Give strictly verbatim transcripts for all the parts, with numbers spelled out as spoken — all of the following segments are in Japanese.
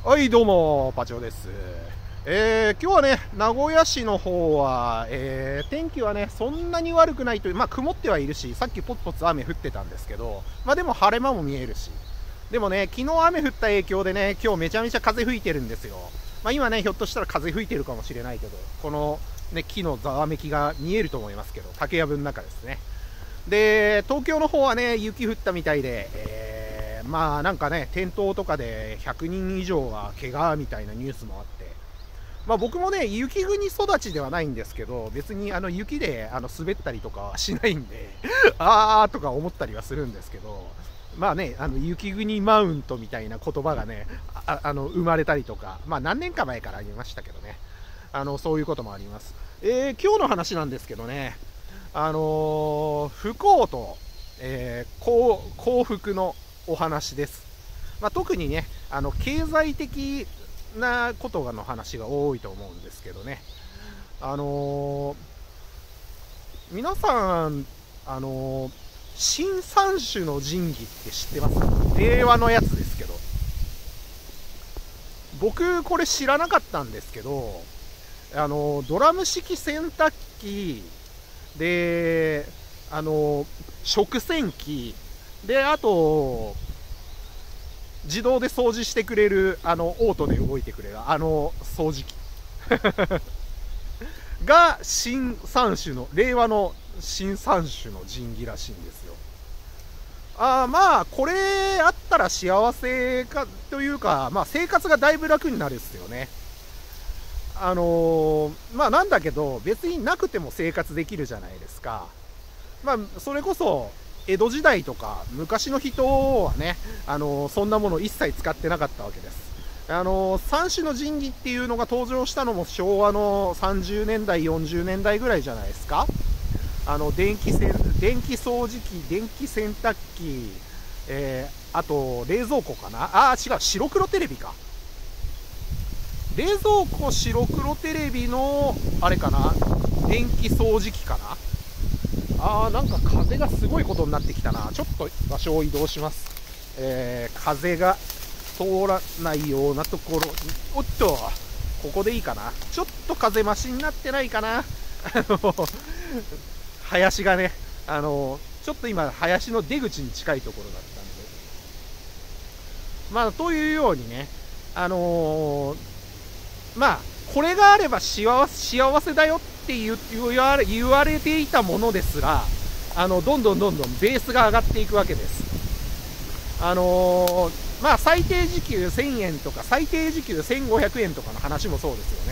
はい、どうも、パチオです。えー、今日はね、名古屋市の方は、えー、天気はね、そんなに悪くないという、まあ、曇ってはいるし、さっきポツポツ雨降ってたんですけど、まあ、でも晴れ間も見えるし、でもね、昨日雨降った影響でね、今日めちゃめちゃ風吹いてるんですよ。まあ、今ね、ひょっとしたら風吹いてるかもしれないけど、この、ね、木のざわめきが見えると思いますけど、竹やぶの中ですね。で、東京の方はね、雪降ったみたいで、えーまあなんかね、転倒とかでひゃくにん以上が怪我みたいなニュースもあって、まあ僕もね、雪国育ちではないんですけど、別にあの雪であの滑ったりとかはしないんで、あーとか思ったりはするんですけど、まあね、あの雪国マウントみたいな言葉がね、ああの生まれたりとか、まあ何年か前からありましたけどね、あのそういうこともあります。えー、今日の話なんですけどね、あのー、不幸と、えー、幸幸福のお話です。まあ、特にね、あの経済的なことの話が多いと思うんですけどね。あのー、皆さん、あのー、新三種の神器って知ってます？令和のやつですけど。僕、これ知らなかったんですけど、あのー、ドラム式洗濯機で、あの食洗機で、あと自動で掃除してくれる、あのオートで動いてくれるあの掃除機が新三種の令和の新三種の神器らしいんですよ。あまあこれあったら幸せかというか、まあ、生活がだいぶ楽になるっすよね。あのー、まあなんだけど別になくても生活できるじゃないですか。まあそれこそ江戸時代とか昔の人はね、あのー、そんなもの一切使ってなかったわけです。あのー、三種の神器っていうのが登場したのも昭和のさんじゅうねんだいよんじゅうねんだいぐらいじゃないですか。あの電気せ電気掃除機、電気洗濯機、えー、あと冷蔵庫かなあー違う白黒テレビか。冷蔵庫、白黒テレビのあれかな、電気掃除機かな。あーなんか風がすごいことになってきたな。ちょっと場所を移動します。えー、風が通らないようなところに、おっとここでいいかな。ちょっと風増しになってないかな。あの林がね、あのちょっと今林の出口に近いところだったんで、まあというようにね、あのー、まあこれがあれば幸せ、幸せだよって言われ、言われていたものですら、あのどんどんどんどんベースが上がっていくわけです。あのー、まあ最低時給せんえんとか最低時給せんごひゃくえんとかの話もそう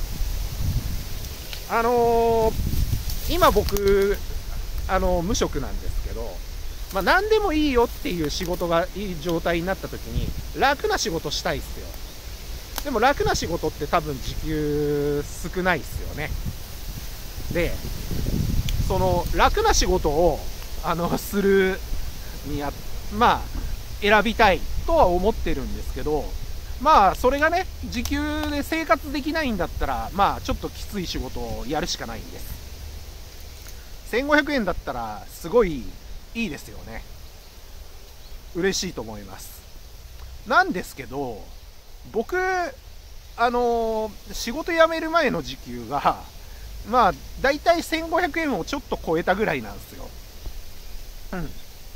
ですよね。あのー、今僕あの無職なんですけど、まあ、何でもいいよっていう仕事がいい状態になった時に楽な仕事したいっすよ。でも楽な仕事って多分時給少ないっすよね。でその楽な仕事をあのするにあまあ選びたいとは思ってるんですけど、まあそれがね時給で生活できないんだったら、まあちょっときつい仕事をやるしかないんです。せんごひゃくえんだったらすごいいいですよね。嬉しいと思います。なんですけど僕あのー、仕事辞める前の時給がまあだいたいせんごひゃくえんをちょっと超えたぐらいなんですよ。うん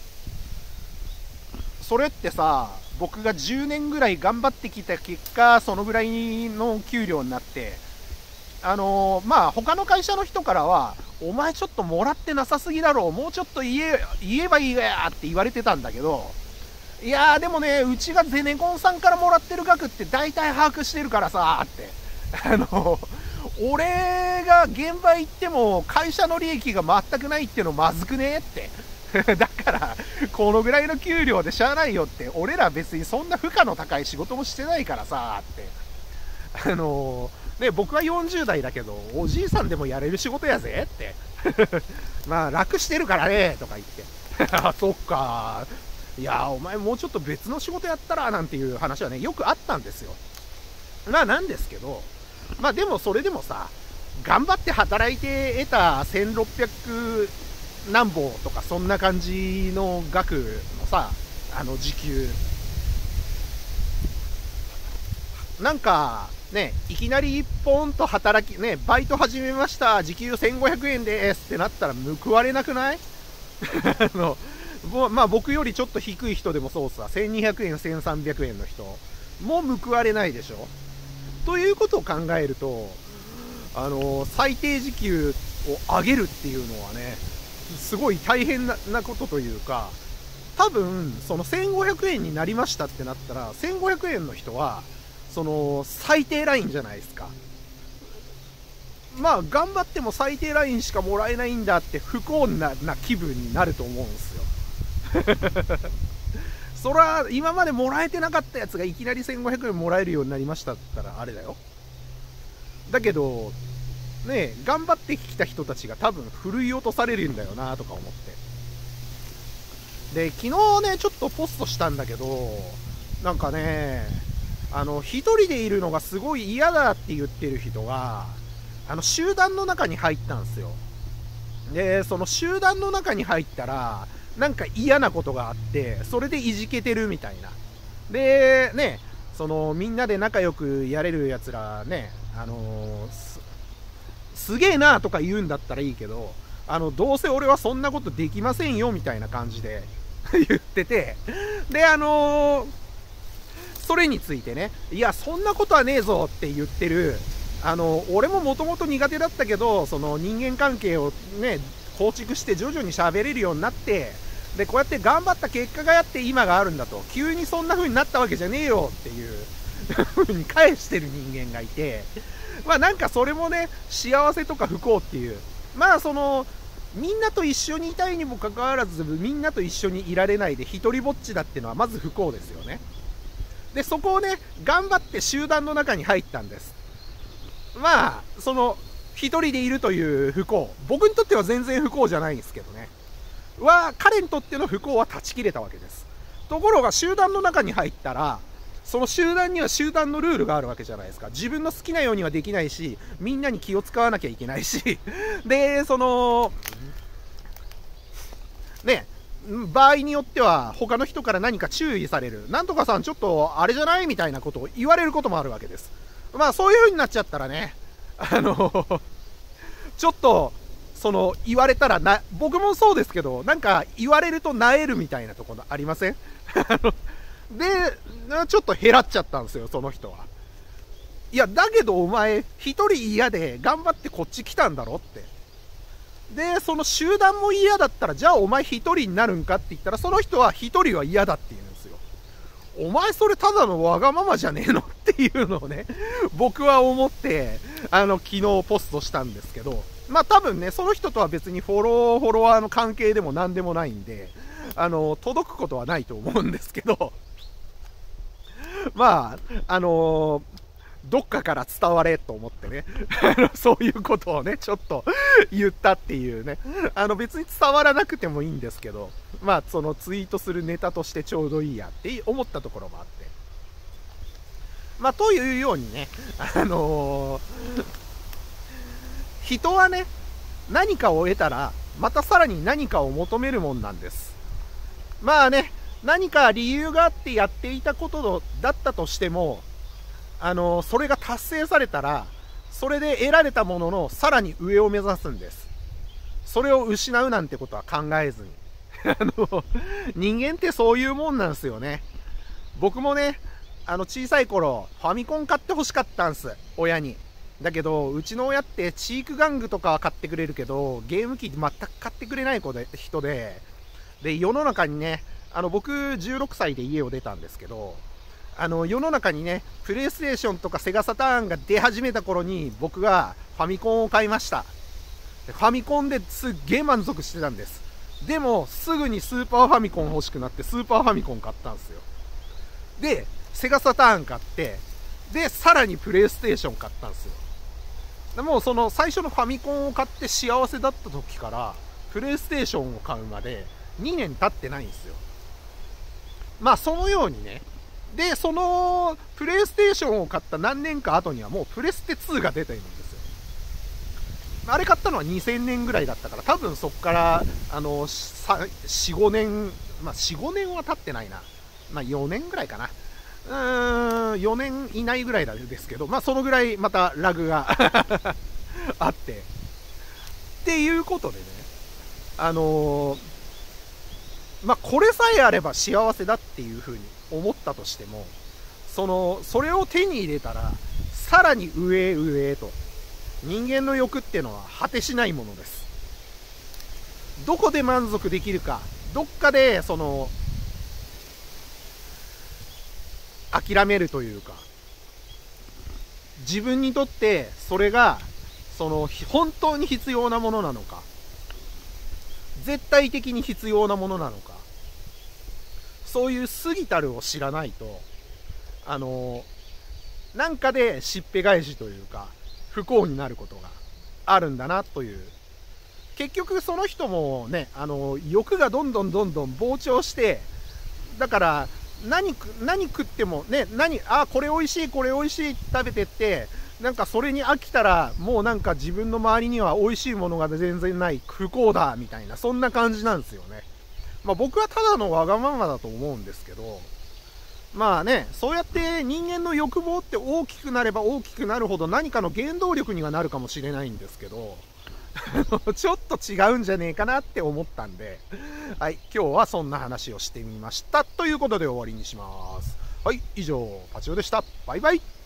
それってさ、僕がじゅうねんぐらい頑張ってきた結果そのぐらいの給料になって、あのー、まあ他の会社の人からはお前ちょっともらってなさすぎだろう、もうちょっと言え言えばいいやって言われてたんだけど、いやーでもね、うちがゼネコンさんからもらってる額って大体把握してるからさーって、あの俺が現場行っても会社の利益が全くないってのまずくねってだからこのぐらいの給料でしゃあないよって、俺ら別にそんな負荷の高い仕事もしてないからさーって、あのー、ね、僕はよんじゅうだいだけどおじいさんでもやれる仕事やぜってまあ楽してるからねとか言ってあそっかいやお前もうちょっと別の仕事やったらなんていう話はねよくあったんですよ。まあなんですけど、まあでもそれでもさ、頑張って働いて得たせんろっぴゃくなんぼとかそんな感じの額のさ、あの時給なんかね、いきなりポンと働きね、バイト始めました、時給せんごひゃくえんですってなったら報われなくない？あのまあ僕よりちょっと低い人でもそうさ、せんにひゃくえんせんさんびゃくえんの人も報われないでしょ。ということを考えると、あの最低時給を上げるっていうのはね、すごい大変 な, なことというか、多分そのせんごひゃくえんになりましたってなったら、せんごひゃくえんの人はその最低ラインじゃないですか。まあ頑張っても最低ラインしかもらえないんだって不幸 な, な気分になると思うんですよ。そら今までもらえてなかったやつがいきなりせんごひゃくえんもらえるようになりましたったらあれだよ。だけどね、頑張ってきた人たちが多分ふるい落とされるんだよなとか思って。で昨日ねちょっとポストしたんだけど、なんかね、あの一人でいるのがすごい嫌だって言ってる人があの集団の中に入ったんですよ。でその集団の中に入ったらなんか嫌なことがあって、それでいじけてるみたいな。でね、そのみんなで仲良くやれるやつらね、あのー、す, すげえなとか言うんだったらいいけど、あのどうせ俺はそんなことできませんよみたいな感じで言ってて、であのー、それについてね、いやそんなことはねえぞって言ってる、あの俺ももともと苦手だったけど、その人間関係をね構築して徐々に喋れるようになって、でこうやって頑張った結果があって今があるんだと、急にそんな風になったわけじゃねえよっていう風に返してる人間がいて、まあなんかそれもね、幸せとか不幸っていう、まあそのみんなと一緒にいたいにもかかわらずみんなと一緒にいられないで一人ぼっちだっていうのはまず不幸ですよね。でそこをね頑張って集団の中に入ったんです。まあその一人でいるという不幸、僕にとっては全然不幸じゃないんですけどね、は彼にとっての不幸は断ち切れたわけです。ところが集団の中に入ったら、その集団には集団のルールがあるわけじゃないですか。自分の好きなようにはできないし、みんなに気を使わなきゃいけないしでそのね、場合によっては他の人から何か注意される、なんとかさんちょっとあれじゃないみたいなことを言われることもあるわけです。まあそういう風になっちゃったらね、あのちょっとその言われたらな、僕もそうですけど、なんか言われると萎えるみたいなところありません？でちょっと減らっちゃったんですよ、その人は。いやだけどお前一人嫌で頑張ってこっち来たんだろって。でその集団も嫌だったら、じゃあお前一人になるんかって言ったら、その人は一人は嫌だって言うんですよ。お前それただのわがままじゃねえのっていうのをね、僕は思ってあの昨日ポストしたんですけど、まあ多分ねその人とは別にフォローフォロワーの関係でも何でもないんで、あの届くことはないと思うんですけど、まああのーどっかから伝われと思ってねそういうことをねちょっと言ったっていうね、あの別に伝わらなくてもいいんですけど、まあそのツイートするネタとしてちょうどいいやって思ったところもあって、まあというようにね、あのー、人はね何かを得たらまたさらに何かを求めるもんなんです。まあね、何か理由があってやっていたことだったとしても、あのそれが達成されたら、それで得られたもののさらに上を目指すんです。それを失うなんてことは考えずにあの人間ってそういうもんなんですよね。僕もね、あの小さい頃ファミコン買ってほしかったんす、親に。だけどうちの親ってチーク玩具とかは買ってくれるけど、ゲーム機全く買ってくれない子で人で、で世の中にね、あの僕じゅうろくさいで家を出たんですけど、あの世の中にねプレイステーションとかセガサターンが出始めた頃に僕がファミコンを買いました。でファミコンですっげえ満足してたんです。でもすぐにスーパーファミコン欲しくなってスーパーファミコン買ったんですよ。でセガサターン買って、でさらにプレイステーション買ったんですよ。でもうその最初のファミコンを買って幸せだった時からプレイステーションを買うまでにねん経ってないんですよ。まあそのようにね、でそのプレイステーションを買った何年か後にはもうプレステツーが出ているんですよ。あれ買ったのはにせんねんぐらいだったから、多分そこからあのよん、ごねん、まあよん、ごねんは経ってないな、まあよねんぐらいかなうーん、よねん以内ぐらいなんですけど、まあそのぐらいまたラグがあって。っていうことでね、あのー、まあこれさえあれば幸せだっていうふうに思ったとしても、その、それを手に入れたら、さらに上へ上へと、人間の欲っていうのは果てしないものです。どこで満足できるか、どっかで、その、諦めるというか、自分にとってそれが、その、本当に必要なものなのか、絶対的に必要なものなのか、そういう過ぎたるを知らないと、あの、なんかでしっぺ返しというか、不幸になることがあるんだなという。結局その人もね、あの、欲がどんどんどんどん膨張して、だから、何、何食ってもね、何、あ、これ美味しい、これ美味しいって食べてって、なんかそれに飽きたら、もうなんか自分の周りには美味しいものが全然ない、不幸だ、みたいな、そんな感じなんですよね。まあ僕はただのわがままだと思うんですけど、まあね、そうやって人間の欲望って大きくなれば大きくなるほど何かの原動力にはなるかもしれないんですけど、ちょっと違うんじゃねえかなって思ったんで、はい、今日はそんな話をしてみました。ということで終わりにします。はい、以上、パチオでした。バイバイ。